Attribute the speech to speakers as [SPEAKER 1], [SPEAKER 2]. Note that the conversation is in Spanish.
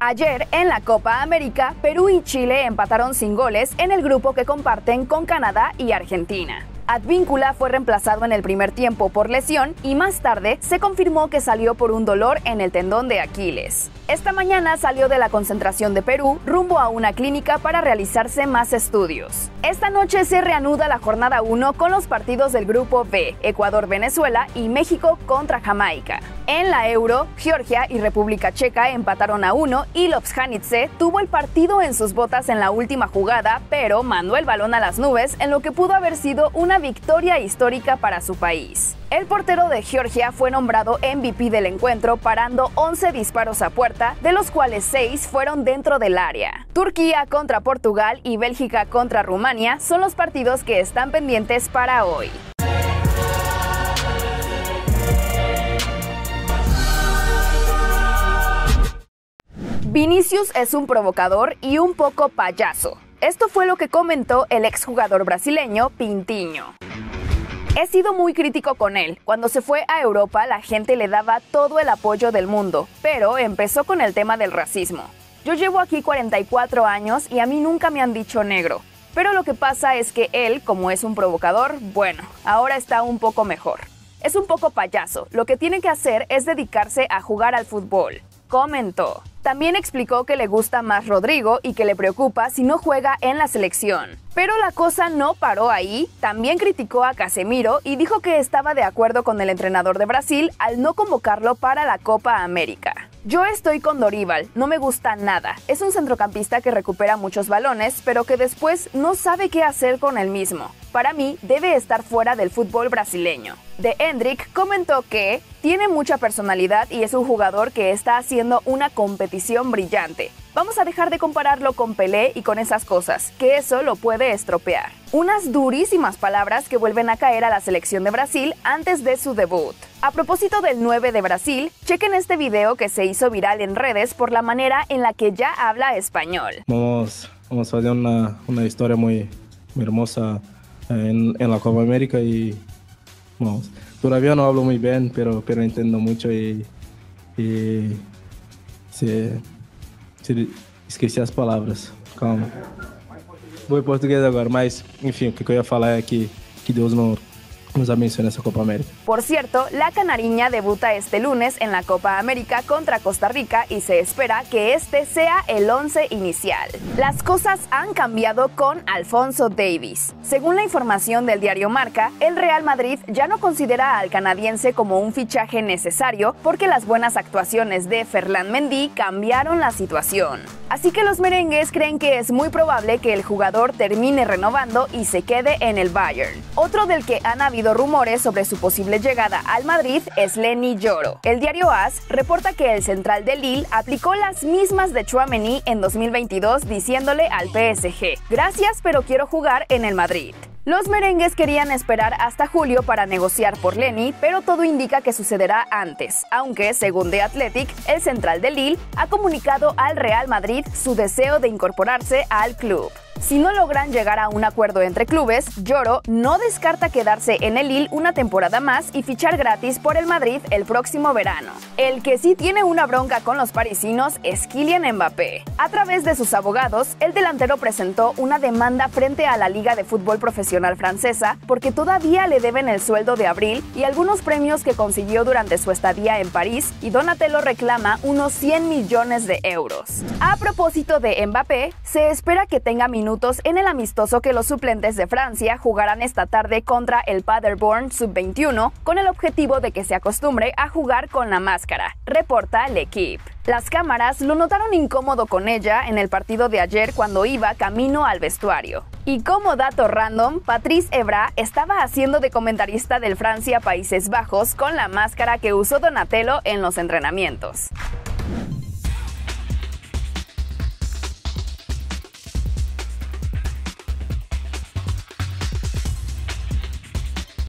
[SPEAKER 1] Ayer, en la Copa América, Perú y Chile empataron sin goles en el grupo que comparten con Canadá y Argentina. Advíncula fue reemplazado en el primer tiempo por lesión y más tarde se confirmó que salió por un dolor en el tendón de Aquiles. Esta mañana salió de la concentración de Perú rumbo a una clínica para realizarse más estudios. Esta noche se reanuda la jornada 1 con los partidos del grupo B, Ecuador-Venezuela y México contra Jamaica. En la Euro, Georgia y República Checa empataron a 1 y Lobkjanitze tuvo el partido en sus botas en la última jugada, pero mandó el balón a las nubes en lo que pudo haber sido una victoria histórica para su país. El portero de Georgia fue nombrado MVP del encuentro parando 11 disparos a puerta, de los cuales 6 fueron dentro del área. Turquía contra Portugal y Bélgica contra Rumania son los partidos que están pendientes para hoy. Vinicius es un provocador y un poco payaso. Esto fue lo que comentó el exjugador brasileño Pintinho. He sido muy crítico con él. Cuando se fue a Europa, la gente le daba todo el apoyo del mundo, pero empezó con el tema del racismo. Yo llevo aquí 44 años y a mí nunca me han dicho negro. Pero lo que pasa es que él, como es un provocador, bueno, ahora está un poco mejor. Es un poco payaso. Lo que tiene que hacer es dedicarse a jugar al fútbol, comentó. También explicó que le gusta más Rodrigo y que le preocupa si no juega en la selección. Pero la cosa no paró ahí, también criticó a Casemiro y dijo que estaba de acuerdo con el entrenador de Brasil al no convocarlo para la Copa América. Yo estoy con Dorival, no me gusta nada. Es un centrocampista que recupera muchos balones, pero que después no sabe qué hacer con el mismo. Para mí, debe estar fuera del fútbol brasileño. De Hendrick comentó que tiene mucha personalidad y es un jugador que está haciendo una competición brillante. Vamos a dejar de compararlo con Pelé y con esas cosas, que eso lo puede estropear. Unas durísimas palabras que vuelven a caer a la selección de Brasil antes de su debut. A propósito del 9 de Brasil, chequen este video que se hizo viral en redes por la manera en la que ya habla español.
[SPEAKER 2] Vamos a hacer una historia muy hermosa en la Copa América y vamos. Todavía no hablo muy bien, pero entiendo mucho y esqueci as palavras, calma. Vou em português agora, mas enfim, o que eu ia falar é que Deus nos abençoe nessa Copa América.
[SPEAKER 1] Por cierto, la canariña debuta este lunes en la Copa América contra Costa Rica y se espera que este sea el 11 inicial. Las cosas han cambiado con Alphonso Davies. Según la información del diario Marca, el Real Madrid ya no considera al canadiense como un fichaje necesario porque las buenas actuaciones de Ferland Mendy cambiaron la situación. Así que los merengues creen que es muy probable que el jugador termine renovando y se quede en el Bayern. Otro del que han habido rumores sobre su posible llegada al Madrid es Lenny Yoro. El diario AS reporta que el central de Lille aplicó las mismas de Tchouaméni en 2022 diciéndole al PSG: gracias, pero quiero jugar en el Madrid. Los merengues querían esperar hasta julio para negociar por Lenny, pero todo indica que sucederá antes, aunque, según The Athletic, el central de Lille ha comunicado al Real Madrid su deseo de incorporarse al club. Si no logran llegar a un acuerdo entre clubes, Yoro no descarta quedarse en el Lille una temporada más y fichar gratis por el Madrid el próximo verano. El que sí tiene una bronca con los parisinos es Kylian Mbappé. A través de sus abogados, el delantero presentó una demanda frente a la Liga de Fútbol Profesional francesa porque todavía le deben el sueldo de abril y algunos premios que consiguió durante su estadía en París, y Donatello reclama unos 100 millones de euros. A propósito de Mbappé, se espera que tenga minutos en el amistoso que los suplentes de Francia jugarán esta tarde contra el Paderborn Sub-21 con el objetivo de que se acostumbre a jugar con la máscara, reporta L'Équipe. Las cámaras lo notaron incómodo con ella en el partido de ayer cuando iba camino al vestuario. Y como dato random, Patrice Evra estaba haciendo de comentarista del Francia-Países Bajos con la máscara que usó Donatello en los entrenamientos.